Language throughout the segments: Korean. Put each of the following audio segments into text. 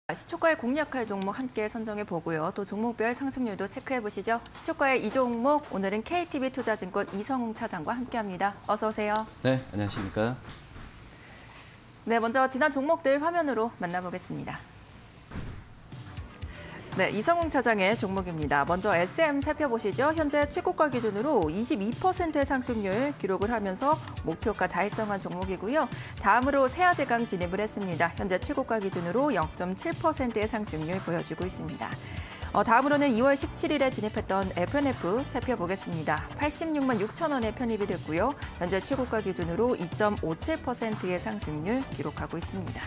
시초가에 공략할 종목 함께 선정해 보고요. 또 종목별 상승률도 체크해 보시죠. 시초가의 이 종목, 오늘은 KTB투자증권 이성웅 차장과 함께합니다. 어서 오세요. 네, 안녕하십니까. 네, 먼저 지난 종목들 화면으로 만나보겠습니다. 네, 이성웅 차장의 종목입니다. 먼저 SM 살펴보시죠. 현재 최고가 기준으로 22%의 상승률 기록을 하면서 목표가 달성한 종목이고요. 다음으로 세아제강 진입을 했습니다. 현재 최고가 기준으로 0.7%의 상승률 보여주고 있습니다. 다음으로는 2월 17일에 진입했던 FNF 살펴보겠습니다. 86만 6천 원에 편입이 됐고요. 현재 최고가 기준으로 2.57%의 상승률 기록하고 있습니다.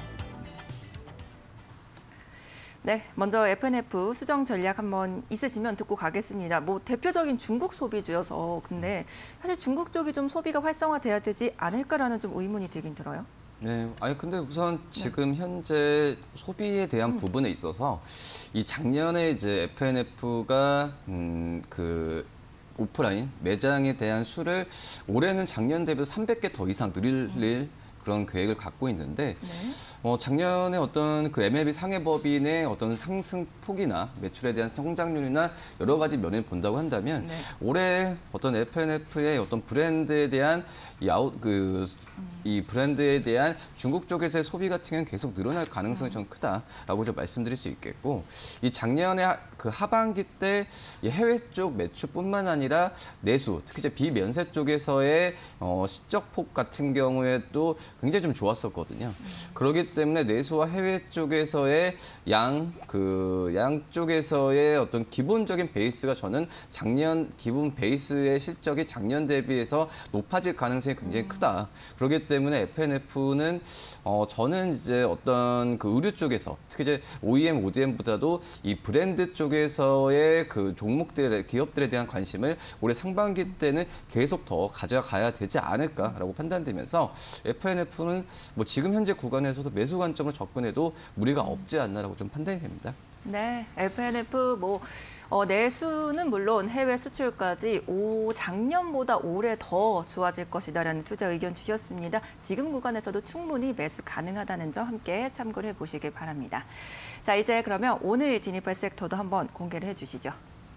네, 먼저 FNF 수정 전략 한번 있으시면 듣고 가겠습니다. 대표적인 중국 소비주여서 근데 사실 중국 쪽이 좀 소비가 활성화돼야 되지 않을까라는 좀 의문이 들긴 들어요. 네, 근데 우선 지금 현재 소비에 대한 부분에 있어서 이 작년에 이제 FNF가 그 오프라인 매장에 대한 수를 올해는 작년 대비 300개 더 이상 늘릴 그런 계획을 갖고 있는데 작년에 어떤 그 MLB 상해법인의 어떤 상승폭이나 매출에 대한 성장률이나 여러 가지 면을 본다고 한다면 올해 어떤 FNF의 어떤 브랜드에 대한 이 브랜드에 대한 중국 쪽에서의 소비 같은 경우는 계속 늘어날 가능성이 좀 크다라고 좀 말씀드릴 수 있겠고, 이 작년에 그 하반기 때 이 해외 쪽 매출뿐만 아니라 내수, 특히 이제 비면세 쪽에서의 실적폭 같은 경우에도 굉장히 좀 좋았었거든요. 그렇기 때문에 내수와 해외 쪽에서의 양 쪽에서의 어떤 기본적인 베이스가 저는 작년 기본 베이스의 실적이 작년 대비해서 높아질 가능성이 굉장히 크다. 그렇기 때문에 FNF는 저는 이제 어떤 그 의류 쪽에서 특히 이제 OEM, ODM보다도 이 브랜드 쪽에서의 그 기업들에 대한 관심을 올해 상반기 때는 계속 더 가져가야 되지 않을까라고 판단되면서 FNF는 지금 현재 구간에서도 매수 관점으로 접근해도 무리가 없지 않나라고 좀 판단이 됩니다. 네, FNF 내수는 물론 해외 수출까지 작년보다 올해 더 좋아질 것이다라는 투자 의견 주셨습니다. 지금 구간에서도 충분히 매수 가능하다는 점 함께 참고를 해보시길 바랍니다. 자, 이제 그러면 오늘 진입할 섹터도 한번 공개를 해주시죠.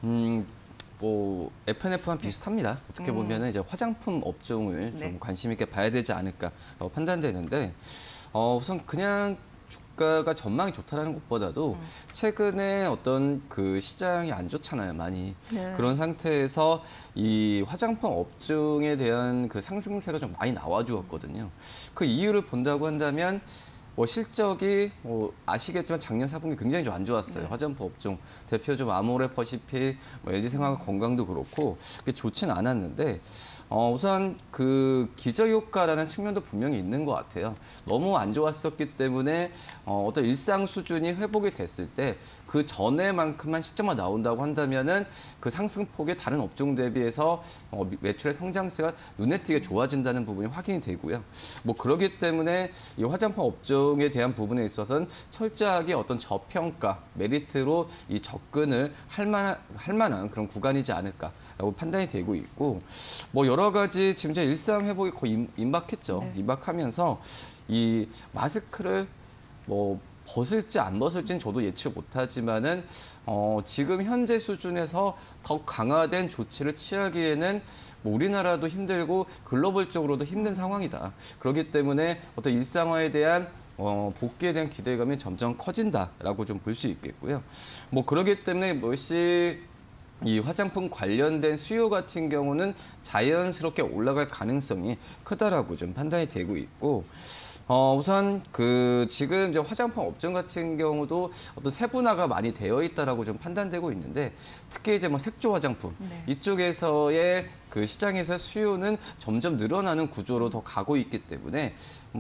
FNF와 비슷합니다. 어떻게 보면 이제 화장품 업종을 좀 관심 있게 봐야 되지 않을까 판단되는데, 우선 그냥 주가가 전망이 좋다라는 것보다도 최근에 어떤 그 시장이 안 좋잖아요, 많이. 그런 상태에서 이 화장품 업종에 대한 그 상승세가 좀 많이 나와주었거든요. 그 이유를 본다고 한다면 실적이 아시겠지만 작년 4분기 굉장히 좀 안 좋았어요. 화장품 업종 대표적으로 아모레퍼시픽, LG생활건강도 그렇고 그게 좋지는 않았는데 우선 그 기저효과라는 측면도 분명히 있는 것 같아요. 너무 안 좋았었기 때문에 어떤 일상 수준이 회복이 됐을 때 그 전에만큼만 시점만 나온다고 한다면은 그 상승폭이 다른 업종 대비해서 매출의 성장세가 눈에 띄게 좋아진다는 부분이 확인이 되고요. 그렇기 때문에 이 화장품 업종에 대한 부분에 있어서는 철저하게 어떤 저평가 메리트로 이 접근을 할 만한 그런 구간이지 않을까라고 판단이 되고 있고, 여러 가지 지금 이제 일상 회복이 거의 임박했죠. 임박하면서 이 마스크를 벗을지 안 벗을지는 저도 예측 못하지만은 지금 현재 수준에서 더 강화된 조치를 취하기에는 우리나라도 힘들고 글로벌적으로도 힘든 상황이다. 그렇기 때문에 어떤 일상화에 대한 복귀에 대한 기대감이 점점 커진다라고 좀 볼 수 있겠고요. 그렇기 때문에 이 화장품 관련된 수요 같은 경우는 자연스럽게 올라갈 가능성이 크다라고 좀 판단이 되고 있고, 우선 지금 이제 화장품 업종 같은 경우도 어떤 세분화가 많이 되어 있다라고 좀 판단되고 있는데, 특히 이제 색조 화장품 이쪽에서의 그 시장에서 수요는 점점 늘어나는 구조로 더 가고 있기 때문에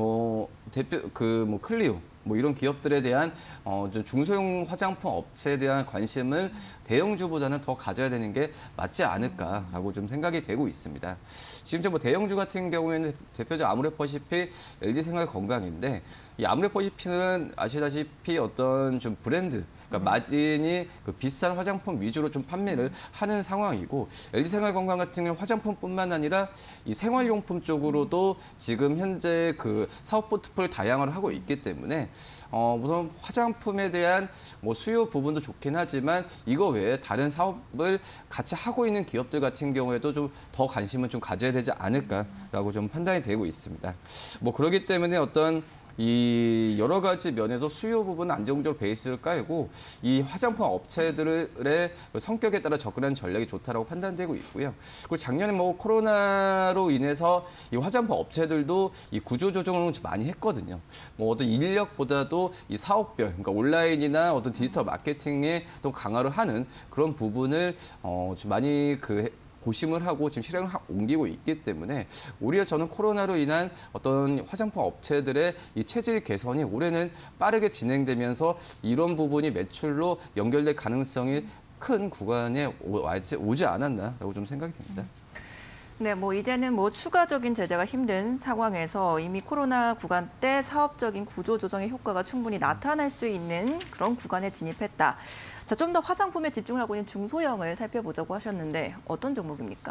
클리오 이런 기업들에 대한 중소형 화장품 업체에 대한 관심을 대형주보다는 더 가져야 되는 게 맞지 않을까라고 좀 생각이 되고 있습니다. 지금 대형주 같은 경우에는 대표적 아모레퍼시픽, LG생활건강인데 이 아모레퍼시픽은 아시다시피 어떤 좀 브랜드, 그러니까 마진이 그 비싼 화장품 위주로 좀 판매를 하는 상황이고, LG생활건강 같은 경우는 화장품뿐만 아니라 이 생활용품 쪽으로도 지금 현재 그 사업 포트폴리오 다양화를 하고 있기 때문에 우선 화장품에 대한 뭐 수요 부분도 좋긴 하지만 이거 외에 다른 사업을 같이 하고 있는 기업들 같은 경우에도 좀 더 관심을 좀 가져야 되지 않을까라고 좀 판단이 되고 있습니다. 뭐 그렇기 때문에 어떤 이 여러 가지 면에서 수요 부분은 안정적으로 베이스를 깔고 이 화장품 업체들의 성격에 따라 접근하는 전략이 좋다라고 판단되고 있고요. 그리고 작년에 뭐 코로나로 인해서 이 화장품 업체들도 이 구조 조정을 많이 했거든요. 뭐 어떤 인력보다도 이 사업별, 그러니까 온라인이나 어떤 디지털 마케팅에 또 강화를 하는 그런 부분을 좀 많이 고심을 하고 지금 실행을 옮기고 있기 때문에 오히려 저는 코로나로 인한 어떤 화장품 업체들의 이 체질 개선이 올해는 빠르게 진행되면서 이런 부분이 매출로 연결될 가능성이 큰 구간에 오지 않았나라고 좀 생각이 됩니다. 네, 뭐 이제는 뭐 추가적인 제재가 힘든 상황에서 이미 코로나 구간 때 사업적인 구조 조정의 효과가 충분히 나타날 수 있는 그런 구간에 진입했다. 자, 좀 더 화장품에 집중을 하고 있는 중소형을 살펴보자고 하셨는데 어떤 종목입니까?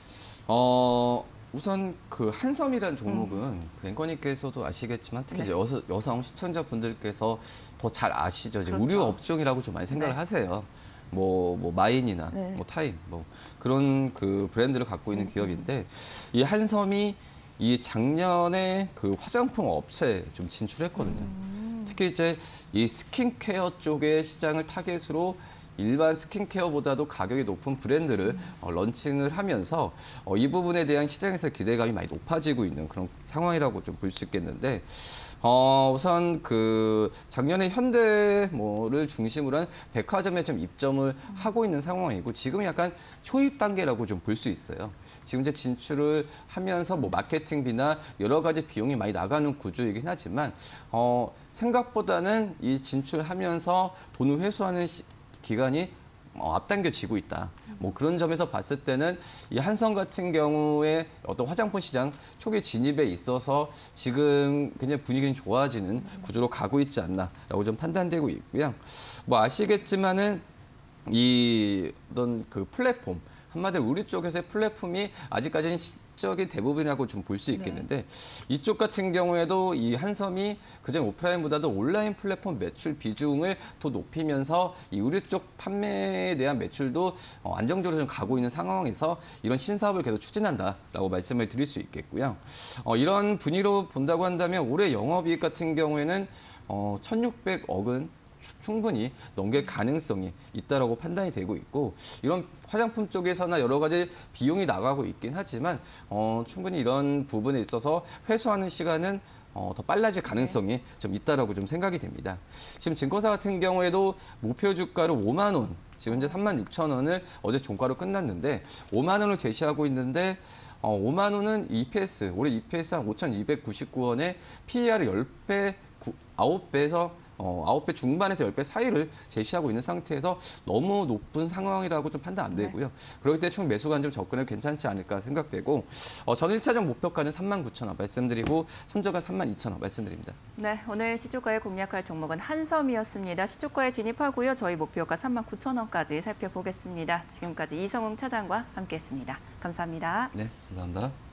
우선 그 한섬이라는 종목은 앵커님께서도 아시겠지만 특히 네. 여성 시청자분들께서 더 잘 아시죠. 그렇죠. 의류 업종이라고 좀 많이 생각을 네. 하세요. 뭐 마인이나 네. 뭐 타임 뭐 그런 그 브랜드를 갖고 있는 기업인데 이 한섬이 이 작년에 그 화장품 업체에 좀 진출했거든요. 특히 이제 이 스킨케어 쪽의 시장을 타겟으로 일반 스킨케어보다도 가격이 높은 브랜드를 런칭을 하면서 이 부분에 대한 시장에서 기대감이 많이 높아지고 있는 그런 상황이라고 좀 볼 수 있겠는데 우선 그 작년에 현대모를 중심으로 한 백화점에 좀 입점을 하고 있는 상황이고 지금 약간 초입 단계라고 좀 볼 수 있어요. 지금 이제 진출을 하면서 뭐 마케팅비나 여러 가지 비용이 많이 나가는 구조이긴 하지만 생각보다는 이 진출하면서 돈을 회수하는 기간이 앞당겨지고 있다. 뭐 그런 점에서 봤을 때는 이 한섬 같은 경우에 어떤 화장품 시장 초기 진입에 있어서 지금 굉장히 분위기는 좋아지는 구조로 가고 있지 않나라고 좀 판단되고 있고요. 뭐 아시겠지만은 이 어떤 그 플랫폼 한마디로 우리 쪽에서의 플랫폼이 아직까지는 시적인 대부분이라고 좀 볼 수 있겠는데 이쪽 같은 경우에도 이 한섬이 그전 오프라인보다도 온라인 플랫폼 매출 비중을 더 높이면서 이 의류 쪽 판매에 대한 매출도 안정적으로 좀 가고 있는 상황에서 이런 신사업을 계속 추진한다라고 말씀을 드릴 수 있겠고요. 이런 분위기로 본다고 한다면 올해 영업이익 같은 경우에는 1,600억은 충분히 넘길 가능성이 있다라고 판단이 되고 있고 이런 화장품 쪽에서나 여러 가지 비용이 나가고 있긴 하지만 충분히 이런 부분에 있어서 회수하는 시간은 더 빨라질 가능성이 좀 있다라고 좀 생각이 됩니다. 지금 증권사 같은 경우에도 목표 주가로 5만 원, 지금 현재 36,000원을 어제 종가로 끝났는데 5만 원을 제시하고 있는데 5만 원은 EPS, 올해 EPS 한 5,299원에 PER을 10배, 9배에서 9배 중반에서 10배 사이를 제시하고 있는 상태에서 너무 높은 상황이라고 좀 판단 안 되고요. 그렇기 때문에 총 매수관 좀 접근을 괜찮지 않을까 생각되고 저는 1차적 목표가는 39,000원 말씀드리고 손절가 32,000원 말씀드립니다. 네, 오늘 시초가에 공략할 종목은 한섬이었습니다. 시초가에 진입하고요. 저희 목표가 39,000원까지 살펴보겠습니다. 지금까지 이성웅 차장과 함께했습니다. 감사합니다. 네, 감사합니다.